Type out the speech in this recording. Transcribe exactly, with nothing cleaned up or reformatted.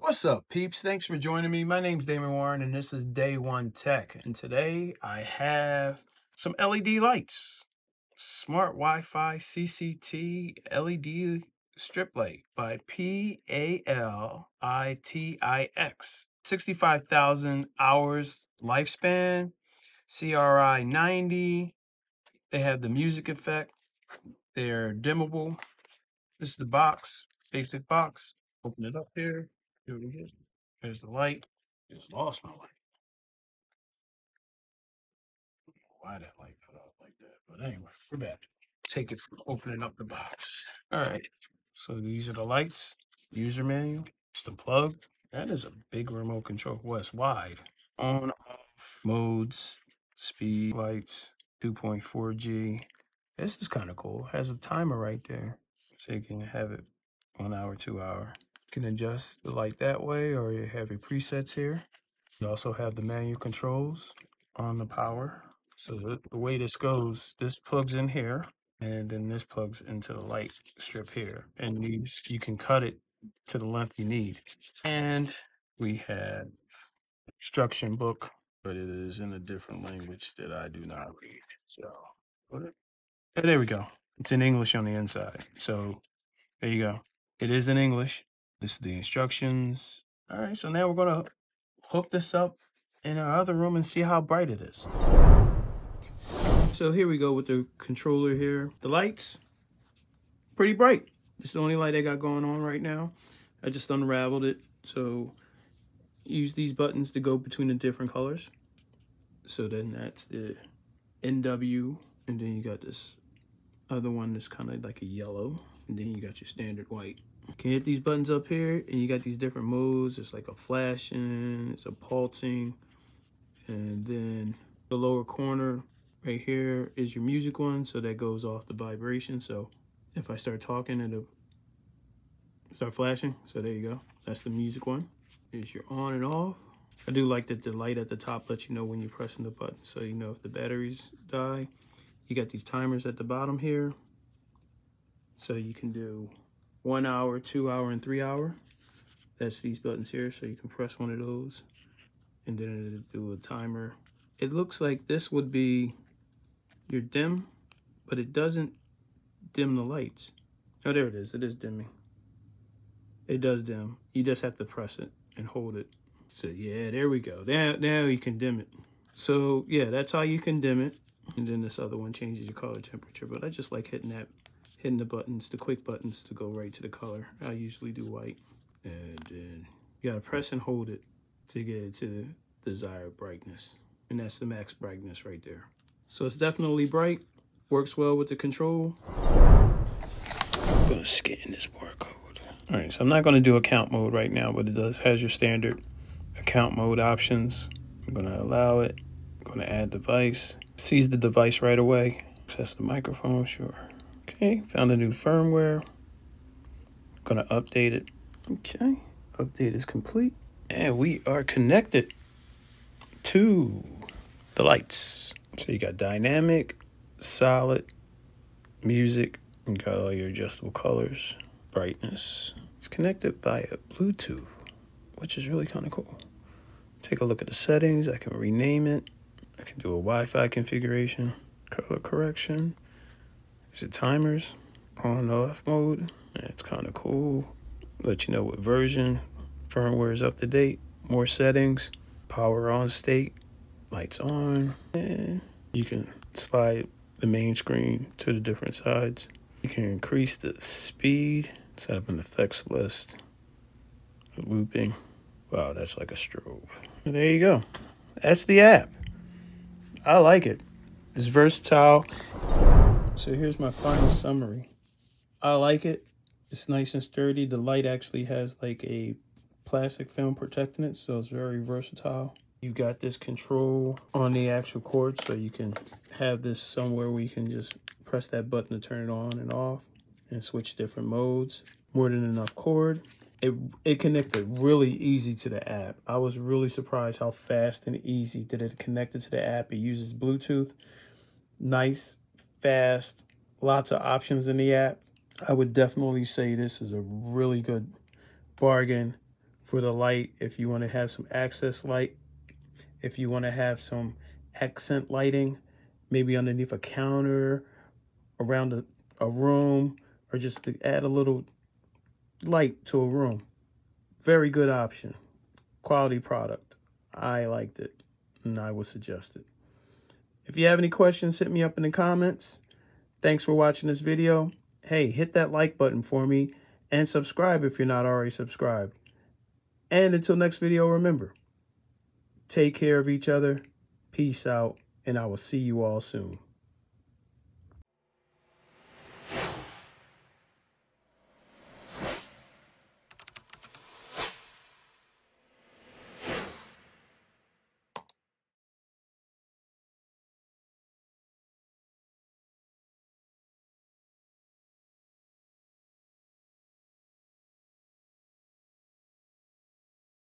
What's up, peeps? Thanks for joining me. My name's Damon Warren, and this is Day One Tech. And today I have some L E D lights. Smart Wi-Fi C C T L E D strip light by P A L I T I X. sixty-five thousand hours lifespan, C R I ninety. They have the music effect. They're dimmable. This is the box, basic box. Open it up here. Here we go. Here's the light. Just lost my light. Why that light cut off like that? But anyway, we're back. Take it from opening up the box. All right. So these are the lights. User manual. It's the plug. That is a big remote control. Well, it's wide. On, off, modes, speed, lights, two point four G. This is kind of cool. It has a timer right there. So you can have it one hour, two hour. You can adjust the light that way, or you have your presets here. You also have the manual controls on the power. So the, the way this goes, this plugs in here, and then this plugs into the light strip here. And you, you can cut it to the length you need. And we have instruction book, but it is in a different language that I do not read. So, what? Oh, there we go. It's in English on the inside. So there you go. It is in English. This is the instructions. All right, so now we're gonna hook this up in our other room and see how bright it is. So here we go with the controller here. The lights, pretty bright. It's the only light I got going on right now. I just unraveled it. So use these buttons to go between the different colors. So then that's the N W, and then you got this other one that's kind of like a yellow, and then you got your standard white. You can hit these buttons up here, and you got these different modes. It's like a flashing, it's a pulsing, and then the lower corner right here is your music one, so that goes off the vibration. So if I start talking, it'll start flashing. So there you go. That's the music one. Is your on and off. I do like that the light at the top lets you know when you're pressing the button, so you know if the batteries die. You got these timers at the bottom here, so you can do one hour, two hour, and three hour. That's these buttons here, so you can press one of those, and then it'll do a timer. It looks like this would be your dim, but it doesn't dim the lights. Oh, there it is. It is dimming. It does dim. You just have to press it and hold it. So yeah, there we go. Now, now you can dim it. So yeah, that's how you can dim it. And then this other one changes your color temperature, but I just like hitting that, hitting the buttons, the quick buttons to go right to the color. I usually do white. And then you gotta press and hold it to get it to the desired brightness. And that's the max brightness right there. So it's definitely bright, works well with the control. I'm gonna scan this barcode. All right, so I'm not gonna do account mode right now, but it does has your standard account mode options. I'm gonna allow it. I'm gonna add device. Sees the device right away. Access the microphone, sure. Okay, found a new firmware. I'm gonna update it. Okay, update is complete. And we are connected to the lights. So you got dynamic, solid, music, and got all your adjustable colors, brightness. It's connected via Bluetooth, which is really kind of cool. Take a look at the settings. I can rename it. I can do a Wi-Fi configuration, color correction. There's the timers, on and off mode. And it's kind of cool. Let you know what version, firmware is up to date, more settings, power on state, lights on, and you can slide the main screen to the different sides. You can increase the speed, set up an effects list, looping. Wow, that's like a strobe. There you go. That's the app. I like it. It's versatile. So here's my final summary. I like it. It's nice and sturdy. The light actually has like a plastic film protecting it, so it's very versatile. You got this control on the actual cord, so you can have this somewhere where you can just press that button to turn it on and off and switch different modes. More than enough cord. It, it connected really easy to the app. I was really surprised how fast and easy that it connected to the app. It uses Bluetooth. Nice, fast, lots of options in the app. I would definitely say this is a really good bargain for the light. If you want to have some access light, if you want to have some accent lighting, maybe underneath a counter, around a, a room, or just to add a little light to a room. Very good option. Quality product. I liked it, and I would suggest it. If you have any questions, hit me up in the comments. Thanks for watching this video. Hey, hit that like button for me and subscribe if you're not already subscribed. And until next video, remember, take care of each other. Peace out, and I will see you all soon.